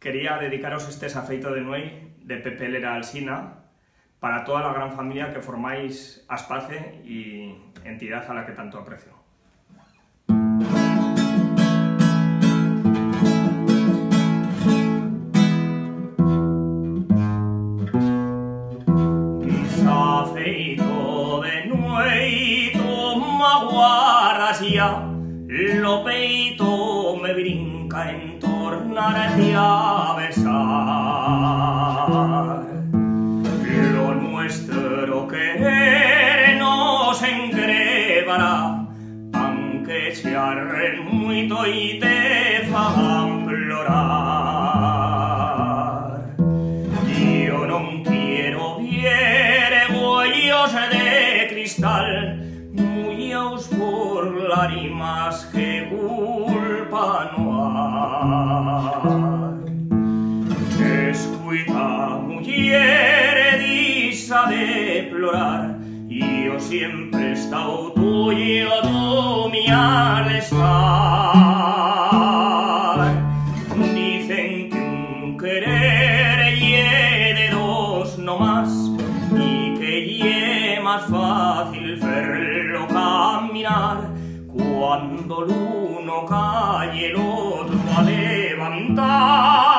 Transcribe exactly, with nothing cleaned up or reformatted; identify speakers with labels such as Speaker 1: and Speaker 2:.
Speaker 1: quería dedicaros este safeito de nuei de Pepe Lera Alsina para toda la gran familia que formáis Aspace y entidad a la que tanto aprecio. Safeito de nuei toma guarrasia, lo peito me brinca en tornarte a besar. Lo nuestro querer nos encrevará, aunque se arren muito y te fagan plorar. Yo non quiero viere huellos de cristal, mullaos por lágrimas que culpa no hay. Descuida, mujer, disa de plorar, y yo siempre he estado tuyo, tú mi has de estar. Dicen que un querer ye de dos no más, y que ye más fácil verlo caminar cuando el uno cae el otro a levantar.